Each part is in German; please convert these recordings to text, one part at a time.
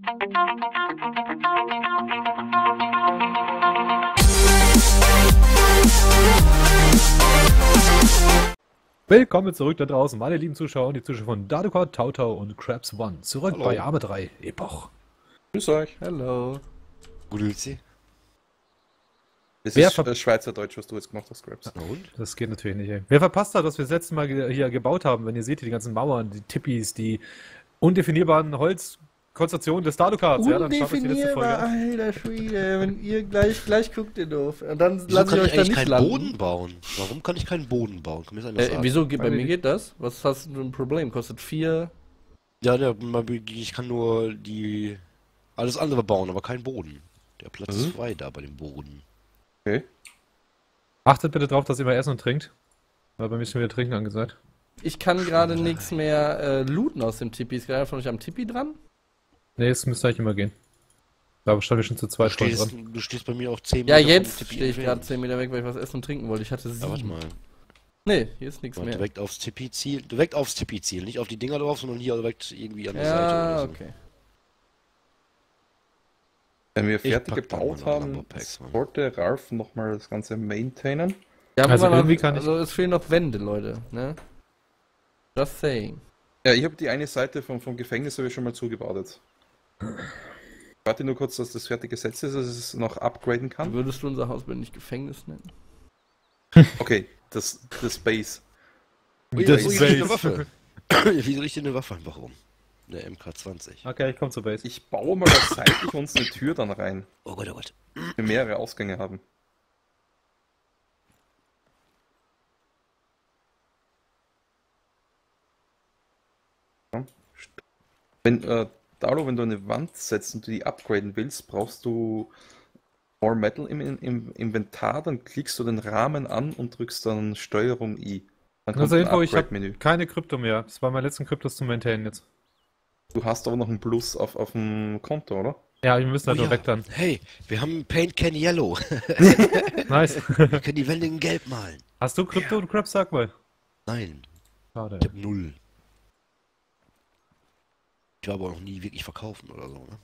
Willkommen zurück da draußen, meine lieben Zuschauer und die Zuschauer von Daduka, Tautau und Krabs One. Zurück Hallo. bei Arme 3, Epoch. Grüß euch. Hallo. Grüezi. Das Wer ist Schweizerdeutsch, was du jetzt gemacht hast, Krabs. Na und? Das geht natürlich nicht, ey. Wer verpasst hat, was wir das letzte Mal hier gebaut haben, wenn ihr seht, hier die ganzen Mauern, die Tippis, die undefinierbaren Holzkonstruktionen des Dadukas, ja, dann schaut euch die letzte Folge an. Alter Schwede, wenn ihr gleich guckt ihr doof. Und dann Wieso lasse kann ich ich euch da eigentlich nicht keinen landen. Boden bauen? Warum kann ich keinen Boden bauen? Kann mir das einer sagen? Wieso? Bei mir geht das? Was hast du für ein Problem? Kostet 4. Ja, ich kann nur alles andere bauen, aber keinen Boden. Der Platz ist frei da bei dem Boden. Okay. Achtet bitte drauf, dass ihr immer essen und trinkt. Weil bei mir ist schon wieder Trinken angesagt. Ich kann gerade nichts mehr looten aus dem Tipi. Ist gerade von euch am Tipi dran? Ne, es müsste eigentlich immer gehen. Da standen wir schon zu zweit dran. Du stehst bei mir auch 10 Ja, Meter vom jetzt Tipi stehe ich gerade entfernt. 10 Meter weg, weil ich was essen und trinken wollte. Ich hatte 7. Ja, warte mal. Nee, hier ist nichts mehr. Direkt aufs Tipi zielen. Direkt aufs Tipi zielen. Nicht auf die Dinger drauf, sondern hier direkt irgendwie an der Seite Ja, oder so. okay. Wenn wir Ich fertig pack da gebaut mal noch haben, Lumberpacks, Mann. sollte Ralf nochmal das Ganze maintainen. Ja, Also aber irgendwie noch, kann ich- also es fehlen noch Wände, Leute, ne? Just saying. Ja, ich habe die eine Seite vom Gefängnis habe ich schon mal zugebaut jetzt. Ich warte nur kurz, dass das fertig gesetzt ist, dass ich es noch upgraden kann. Würdest du unser Haus bitte nicht Gefängnis nennen? Okay, das Base. Ui, Das das ist ist eine Base. Waffe. Wieso richte eine Waffe einfach um? Eine MK20. Okay, ich komm zur Base. Ich baue mal da seitlich uns eine Tür dann rein, Oh Gott, oh Gott. dass wir mehrere Ausgänge haben. Ja. Dalo, wenn du eine Wand setzt und du die upgraden willst, brauchst du More Metal im Inventar, dann klickst du den Rahmen an und drückst dann Steuerung I. Dann kommt Also ein Info, ich habe Upgrade-Menü. keine Krypto mehr. Das war mein letzten Kryptos zu maintainen jetzt. Du hast aber noch ein Plus auf dem Konto, oder? Ja, wir müssen halt Oh nur ja. weg dann. Hey, wir haben Paint Can Yellow. Nice. Wir können die Wände in Gelb malen. Hast du Krypto, du Krabs, sag mal. Nein, Schade. ich hab 0. Ich war aber auch noch nie wirklich verkaufen oder so, ne?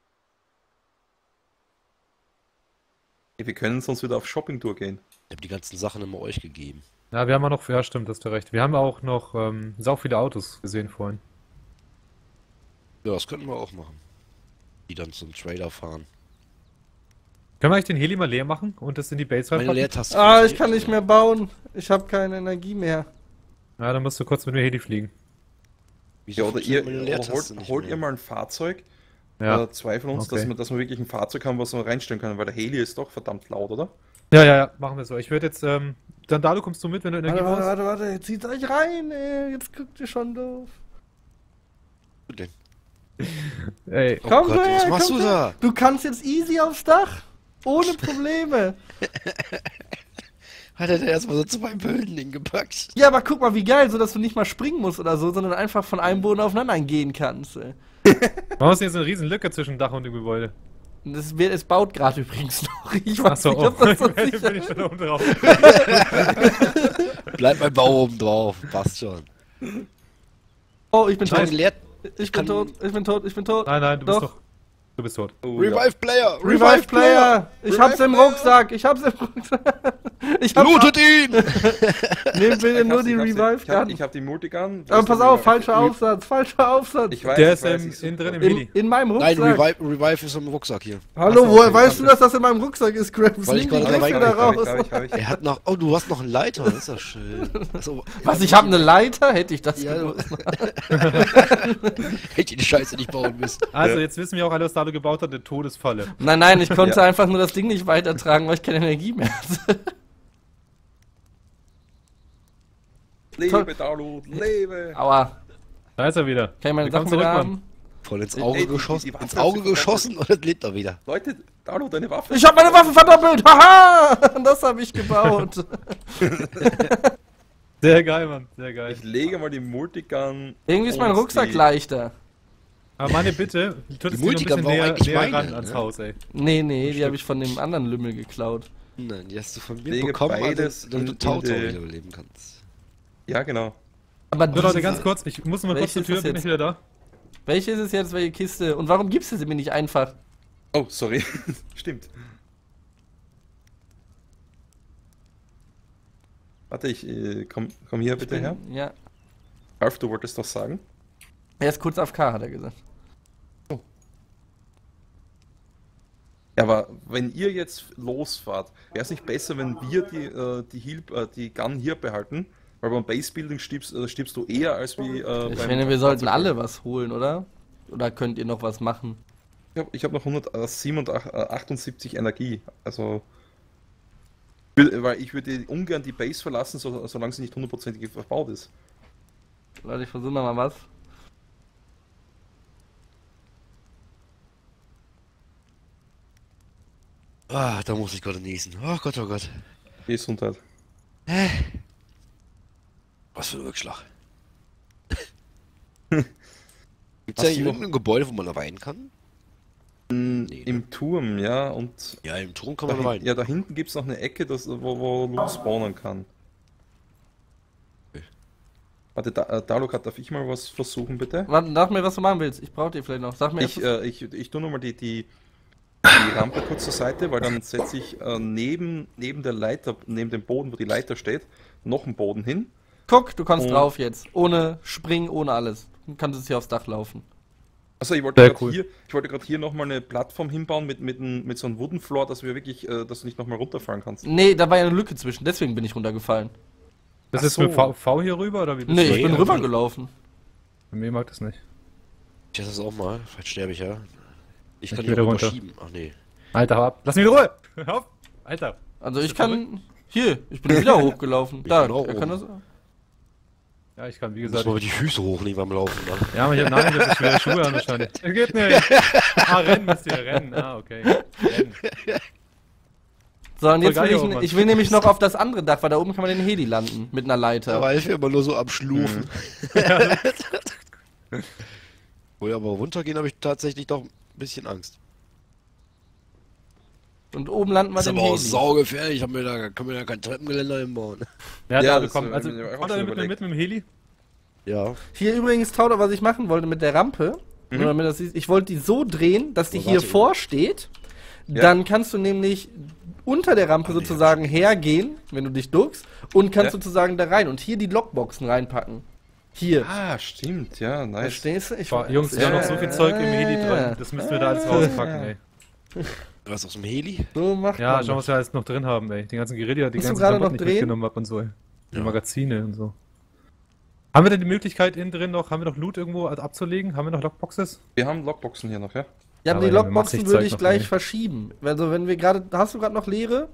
Wir können sonst wieder auf Shopping-Tour gehen. Ich hab die ganzen Sachen immer euch gegeben. Ja, wir haben auch noch, ja stimmt, hast du recht. Wir haben auch noch sau viele Autos gesehen vorhin. Ja, das könnten wir auch machen. Die dann zum Trader fahren. Können wir eigentlich den Heli mal leer machen und das in die Base Meine reinpacken? Leertaste. Ah, ich kann nicht mehr bauen. Ich habe keine Energie mehr. Ja, dann musst du kurz mit dem Heli fliegen. Wieso Ja, oder ihr funktioniert meine Leertaste nicht holt mehr? ihr mal ein Fahrzeug, Ja. zwei von uns, Okay. dass wir wirklich ein Fahrzeug haben, was wir reinstellen können, weil der Heli ist doch verdammt laut, oder? Ja, machen wir so. Ich würde jetzt, dann Dalu, kommst du mit, wenn du Energie brauchst? Warte, jetzt zieht euch rein, ey. Jetzt guckt ihr schon doof. Was denn? Ey, Oh Komm Gott, her, was machst komm du her. da? Du kannst jetzt easy aufs Dach. Ohne Probleme. Hat er da erstmal so zu meinem Böden hingepackt? Ja, aber guck mal, wie geil, so dass du nicht mal springen musst oder so, sondern einfach von einem Boden auf den anderen gehen kannst. Ey. warum ist jetzt eine riesen Lücke zwischen dem Dach und dem Gebäude? Und es baut gerade übrigens noch. Ich weiß Achso, nicht, ob das so bin sicher ich ist. schon oben drauf. Bleibt mein Bau oben drauf, passt schon. Oh, ich bin Ich meine, tot. Leer... Ich bin kann- tot. Ich bin tot. Ich bin tot. Nein, du bist Doch. doch. Du bist tot. Oh, Revive Player! Revive Player! Ich Revive hab's im Player! Rucksack! Ich hab's im Rucksack! Ich hab's Lootet ihn! Nehm bitte nur die Revive Ich hab Gun. die Multigun. Aber pass auf, falscher Aufsatz, falscher Aufsatz! Ich weiß, Der ich ist weiß, innen ich drin im suche- Heli. In meinem Nein, Rucksack! Revive ist im Rucksack hier. Hallo, Achso, woher okay, weißt du, danke. dass das in meinem Rucksack ist, Krabs? Weil ich Nimm die gerade Griff dabei wieder war. raus! Hab ich. Er hat noch... Oh, du hast noch einen Leiter, das ist ja schön. Achso, Was, ich hab eine Leiter? Hätte ich das Ja, gewusst. hätte die Scheiße nicht bauen müssen. Also, jetzt wissen wir auch alle, was Dalu gebaut hat, eine Todesfalle. Nein, ich konnte Ja. einfach nur das Ding nicht weitertragen, weil ich keine Energie mehr hatte. Lebe, Dalu, lebe! Aua. Da ist er wieder. Kann ich meine Willkommen Sachen wieder zurück, Mann. haben? Voll ins Ey, Auge die geschossen. Waffe Ins hat Auge sich geschossen und es lebt er wieder. Leute, Dalu, deine Waffe. Ich hab meine Waffe verdoppelt! Haha! Das habe ich gebaut. Sehr geil, Mann. Sehr geil. Ich lege mal die Multigun. Irgendwie ist mein und Rucksack die- leichter. Aber meine Bitte, tut es dir noch ein Multigun bisschen war näher, eigentlich näher meine, ran ans ne? Haus, ey. Nee, die habe ich von dem anderen Lümmel geklaut. Nein, die hast du von mir Lege bekommen, beides damit du in Tautau die- wiederleben kannst. Ja, genau. Aber So, Leute, diese- ganz kurz. Ich muss noch mal kurz Welche zur ist Tür, das bin ich jetzt? wieder da. Welche ist es jetzt, welche Kiste? Und warum gibst du sie mir nicht einfach? Oh, sorry. Stimmt. Warte, komm hier bitte her. Ja. Ralf, du wolltest was sagen? Er ist kurz AFK, hat er gesagt. Ja, aber wenn ihr jetzt losfahrt, wäre es nicht besser, wenn wir die Gun hier behalten? Weil beim Basebuilding stirbst du eher als wie Ich finde, wir sollten alle was holen, oder? Oder könnt ihr noch was machen? Ich hab noch 178 Energie, also... Weil ich würde ungern die Base verlassen, solange sie nicht hundertprozentig verbaut ist. Leute, ich versuche mal was. Ah, da muss ich gerade niesen. Oh Gott, oh Gott. Gesundheit. Was für ein Rückschlag. Gibt's ja hier irgendein Gebäude, wo man da weinen kann? Nee, Im Turm, ja, und... Ja, im Turm kann man weinen. Ja, da hinten gibt es noch eine Ecke, wo Loot spawnen kann. Okay. Warte, Dalok, darf ich mal was versuchen, bitte? Warte, sag mir, was du machen willst. Ich brauche dir vielleicht noch. Sag mir Ich tue nochmal die Rampe kurz zur Seite, weil dann setze ich neben der Leiter, neben dem Boden, wo die Leiter steht, noch einen Boden hin. Guck, du kannst drauf jetzt. Ohne Springen, ohne alles. Du kannst jetzt hier aufs Dach laufen. Also ich wollte gerade hier nochmal eine Plattform hinbauen mit so einem Wooden Floor, dass wir wirklich, dass du nicht nochmal runterfallen kannst. Nee, da war ja eine Lücke zwischen, deswegen bin ich runtergefallen. Das ist mit V hier rüber, oder wie bist Nee, du? ich bin rübergelaufen. Bei mir mag das nicht. Ich hasse das auch mal. Vielleicht sterbe ich ja. Ich kann wieder hier runter. runterschieben. Ach nee. Alter, hau ab. Lass mich in Ruhe! Hör auf! Alter. Also ich kann... Hier, ich bin wieder hochgelaufen. Da, bin auch er kann das... Ja, ich kann, wie Muss gesagt. mal die Füße hochnehmen beim Laufen. Dann. Ja, aber ich hab Namen, dass ich schwere Schuhe an wahrscheinlich. Geht nicht! Ah, rennen müsst ihr, rennen. Ah, okay. Rennen. So, und jetzt Voll geil hier will oben, ich will nämlich noch auf das andere Dach, weil da oben kann man den Heli landen. Mit einer Leiter. Da war ich immer nur so am Schlufen. Wo ja, aber runtergehen habe ich tatsächlich doch ein bisschen Angst. Und oben landen wir Das ist den aber auch Heli. saugefährlich. Können wir da kein Treppengeländer hinbauen. Ja, Ja, da das, bekommen. Also, hab ich mir auch kommt schon er mit überlegt. dem Heli? Ja. Hier übrigens, Tauder, was ich machen wollte mit der Rampe, nur damit das siehst, ich wollte die so drehen, dass die So, hier warte. vorsteht. Ja. Dann kannst du nämlich unter der Rampe nee. sozusagen hergehen, wenn du dich duckst, und kannst Ja. sozusagen da rein und hier die Lockboxen reinpacken. Hier. Ah, stimmt, ja, nice. Verstehst du? Ich Boah, Jungs, wir haben noch so viel Zeug im Heli drin. Das müssen wir da alles rauspacken, ey. Was aus dem Heli? So macht Ja, man schauen, das. was wir alles noch drin haben, ey. Die ganzen Guerilla, die Musst du ganzen gerade Klamotten, noch die ich drehen? mitgenommen hab und so, ey. Die Ja. Magazine und so. Haben wir denn die Möglichkeit innen drin noch, haben wir noch Loot irgendwo abzulegen? Haben wir noch Lockboxes? Wir haben Lockboxen hier noch, ja? Ja, Aber aber die ja, wir machen Lockboxen sich würde Zeug ich noch gleich nicht. verschieben. Also wenn wir gerade, hast du gerade noch leere?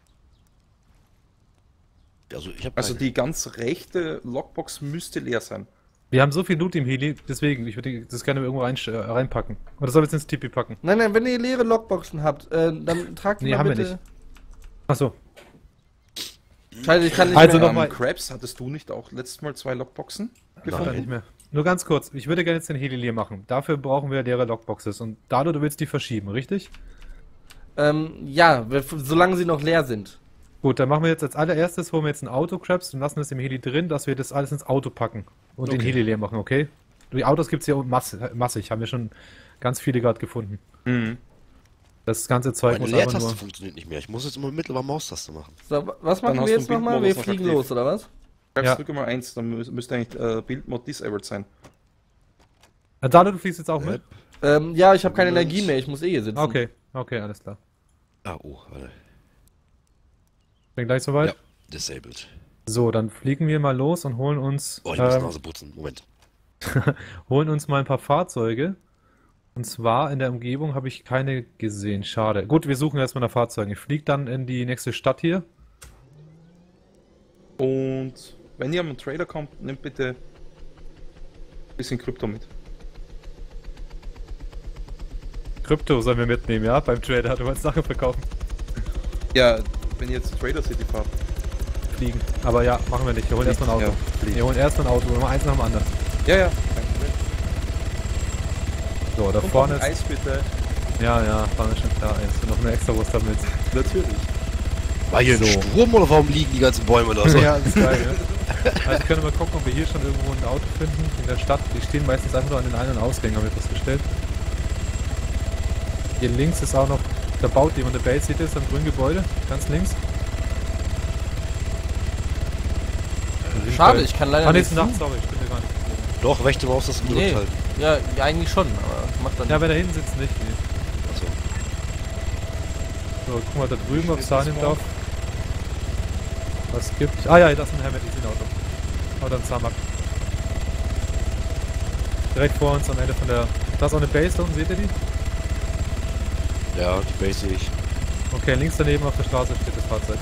Also ich habe Also die ganz rechte Lockbox müsste leer sein. Wir haben so viel Loot im Heli, deswegen, ich würde das gerne irgendwo reinpacken. Oder soll ich jetzt ins Tipi packen? Nein, nein, wenn ihr leere Lockboxen habt, dann tragt die Nee, mal haben wir bitte. nicht. Achso. Scheiße, ich kann nicht Also mehr. noch mal- Krabs, hattest du nicht auch letztes Mal 2 Lockboxen Nicht gefunden? mehr. Nur ganz kurz, ich würde gerne jetzt den Heli leer machen. Dafür brauchen wir leere Lockboxes. Und Dado, du willst die verschieben, richtig? Ja, solange sie noch leer sind. Gut, dann machen wir jetzt als allererstes, holen wir jetzt ein Auto, Krabs, und lassen es im Heli drin, dass wir das alles ins Auto packen und den Okay. Heli leer machen, okay? Die Autos gibt es ja massig, haben wir schon ganz viele gerade gefunden. Mhm. Das ganze Zeug Meine muss einfach Leertaste nur... funktioniert nicht mehr. Ich muss jetzt immer mittelbar Maustaste machen. So, was Dann machen hast wir du jetzt einen nochmal? Wir Bildmodus noch fliegen aktiv. los, oder was? Krabs, Ja. drücke mal 1, dann müsste eigentlich Build-Mode disabled sein. Dado, du fliegst jetzt auch mit? Ja, ich habe keine Moment. Energie mehr, ich muss hier sitzen. Okay, alles klar. Ah, oh, warte. Bin gleich soweit. Ja, disabled. So, dann fliegen wir mal los und holen uns, Oh, ich muss Nase putzen. Moment. mal ein paar Fahrzeuge. Und zwar in der Umgebung habe ich keine gesehen. Schade. Gut, wir suchen erstmal nach Fahrzeugen. Ich fliege dann in die nächste Stadt hier. Und wenn ihr am Trader kommt, nehmt bitte ein bisschen Krypto mit. Krypto sollen wir mitnehmen, ja? Beim Trader. Du wolltest Sachen verkaufen. Ja, wenn ihr jetzt Trader City fahrt. Fliegen. Aber ja, machen wir nicht. Wir holen erstmal ein Auto. Ja, fliegen. Wir holen erstmal ein Auto. Nur eins nach dem anderen. Ja, ja, kein Problem. So, da Und vorne noch ein ist... Eis bitte. Ja, war mir schon klar. Eins. Und noch eine extra Wurst damit. Natürlich. War hier So. ein Sturm oder warum liegen die ganzen Bäume da so? Ja, das ist geil, ja. Also können wir mal gucken, ob wir hier schon irgendwo ein Auto finden in der Stadt. Die stehen meistens einfach nur an den Ein- und Ausgängen, haben wir festgestellt. Hier links ist auch noch, da baut jemand eine Base, seht ihr das am grünen Gebäude? Ganz links. Schade, ich kann leider Ah, nee, nicht. ist Nacht, sorry, ich bin hier gar nicht. Doch, rechte Maus das gedrückt Nee. halten. Ja, eigentlich schon, aber macht dann Ja, wenn da hinten sitzt, nicht. Nee. Achso. So, guck mal da drüben auf Sahnemdorf. Was gibt? Ah ja, das ist ein Hermetic-Auto. Oh, dann Zamak. Direkt vor uns am Ende von der... Da ist auch eine Base da unten, seht ihr die? Ja, die Base sehe ich. Okay, links daneben auf der Straße steht das Fahrzeug.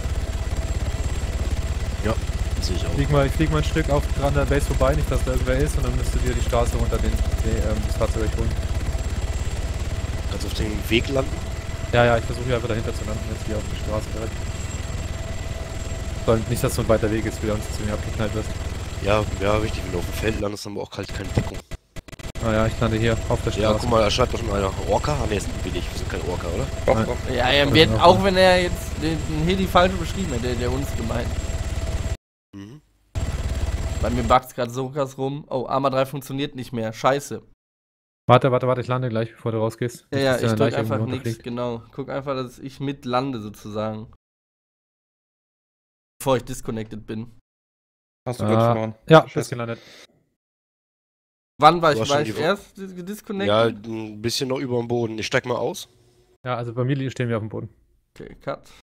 Ja, sehe ich auch. Ich flieg mal ein Stück auf dran der Base vorbei, nicht dass da irgendwer ist, und dann müsstet ihr die Straße runter das Fahrzeug euch holen. Kannst du auf den Weg landen? Ja, ich versuche hier einfach dahinter zu landen, jetzt hier auf die Straße direkt. Nicht, dass so ein weiter Weg ist, wieder uns zu mir abgeknallt wirst. Ja, richtig. Wenn du auf dem Feld landest, haben wir auch kalt keine Deckung. Ah ja, ich lande hier auf der Straße. Ja, guck mal, da schreibt doch schon einer. Orca? Ah, ne, ist ein wenig. Wir sind kein Orca, oder? Doch, Nein. doch. Ja, er wird, auch wenn er jetzt den Heli falsch beschrieben hätte, der uns gemeint. Mhm. Bei mir bugt's gerade so krass rum. Oh, Arma 3 funktioniert nicht mehr. Scheiße. Warte, ich lande gleich, bevor du rausgehst. Ja, Nicht, ja, dass ich deine drück Leiche einfach irgendwie nichts, runterfliegt. genau. Guck einfach, dass ich mit lande sozusagen. Bevor ich disconnected bin. Hast du gerade verloren. Ja, Scheiße. bist gelandet. Wann war Du ich, hast schon war ich die- erst Ja, disconnected? ein bisschen noch über dem Boden. Ich steig mal aus. Ja, also bei mir stehen wir auf dem Boden. Okay, cut.